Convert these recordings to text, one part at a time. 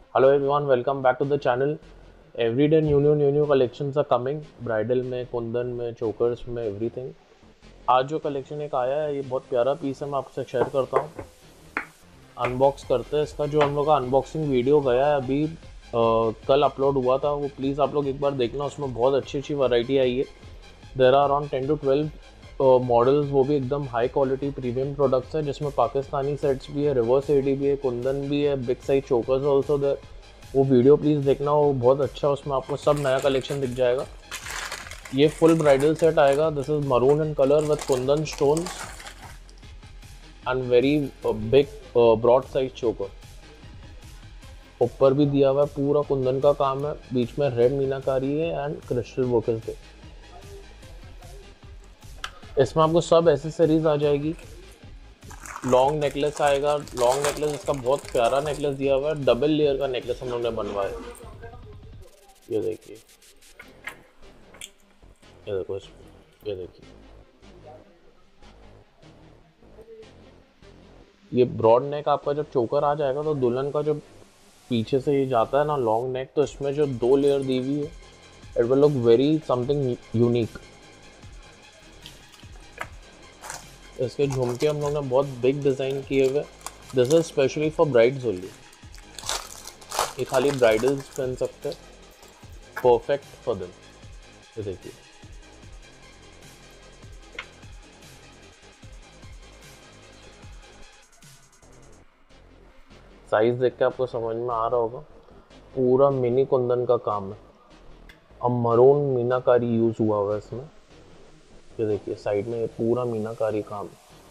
Hello everyone, welcome back to the channel. Every day new collections are coming. Bridal में, कुंदन में, chokers में, everything. आज जो collection एक आया है ये बहुत प्यारा पीस है, मैं आपसे शेयर करता हूँ. अनबॉक्स करते हैं इसका. जो हम लोग का अनबॉक्सिंग वीडियो गया है अभी कल अपलोड हुआ था, वो प्लीज़ आप लोग एक बार देखना. उसमें बहुत अच्छी अच्छी वैरायटी आई है. There are around 10 to 12 models, वो भी एकदम हाई क्वालिटी प्रीमियम प्रोडक्ट्स है, जिसमें पाकिस्तानी सेट्स भी है, रिवर्स एडी भी है, कुंदन भी है, big size chokers also there. वो वीडियो प्लीज़ देखना, वो बहुत अच्छा है. उसमें आपको सब नया कलेक्शन दिख जाएगा. ये फुल ब्राइडल सेट आएगा. This is maroon in colour with kundan stones and very big broad size choker. ऊपर भी दिया हुआ है, पूरा कुंदन का काम है. बीच में रेड मीनाकारी है एंड क्रिस्टल वर्कर्स है. इसमें आपको सब एसेसरीज आ जाएगी. लॉन्ग नेकलेस आएगा. लॉन्ग नेकलेस, इसका बहुत प्यारा नेकलेस दिया हुआ है. डबल लेयर का नेकलेस हम लोग ने बनवाया. ये देखिए, ये देखो इसमें, ये देखिए, ये ब्रॉड नेक आपका जब चोकर आ जाएगा तो दुल्हन का जो पीछे से ये जाता है ना लॉन्ग नेक, तो इसमें जो 2 लेयर दी हुई है, it will look very something unique. इसके झुमके हम लोग ने बहुत बिग डिज़ाइन किए हुए. This is specially for brides only. ये खाली ब्राइडल्स पहन सकते हैं. Perfect for them. ये देखिए, साइज देख के आपको समझ में आ रहा होगा. पूरा मिनी कुंदन का काम है. अब मरून मीनाकारी यूज हुआ हुआ है इसमें. ये देखिए साइड में, ये पूरा मीनाकारी काम.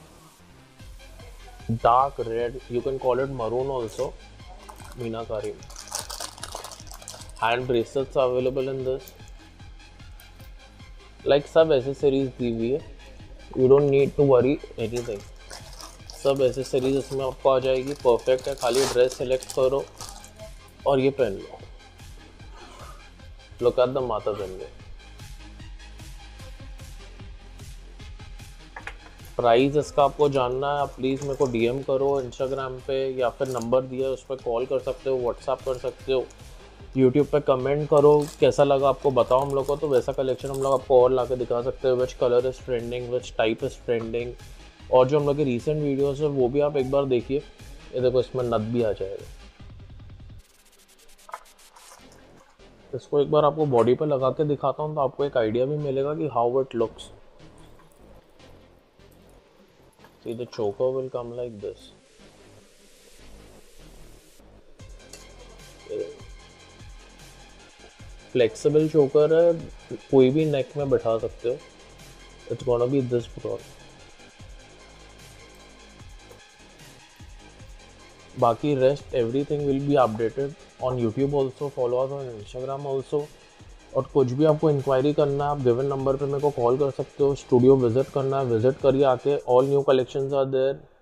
Dark red, you can call it maroon also, meenakari. Hand bracelets available in this. Like सब एसेसरीज दी हुई है. You don't need to worry anything. सब एसेसरीज इसमें आपको आ जाएगी. परफेक्ट है. खाली ड्रेस सेलेक्ट करो और ये पहन लो. लुक एट द माता पहन लो. प्राइस इसका आपको जानना है, आप प्लीज़ मेरे को डीएम करो इंस्टाग्राम पे, या फिर नंबर दिया है उस पर कॉल कर सकते हो, व्हाट्सएप कर सकते हो, यूट्यूब पे कमेंट करो. कैसा लगा आपको बताओ हम लोग को, तो वैसा कलेक्शन हम लोग आपको और ला के दिखा सकते हैं. Which colour is trending, which type is trending. और जो हम लोग के रीसेंट वीडियोज़ है वो भी आप एक बार देखिए. ये देखो, इसमें नथ भी आ जाएगा. इसको एक बार आपको बॉडी पे लगा के दिखाता हूँ तो आपको एक आइडिया भी मिलेगा कि how it looks. See, the choker will come like this. Flexible choker है, कोई भी नेक में बैठा सकते हो. It's gonna be this broad. बाकी rest everything will be updated on YouTube also. Follow us on Instagram also. और कुछ भी आपको इंक्वायरी करना है, आप गिवन नंबर पे मेरे को कॉल कर सकते हो. स्टूडियो विजिट करना है, विजिट करिए आके. All new collections are there.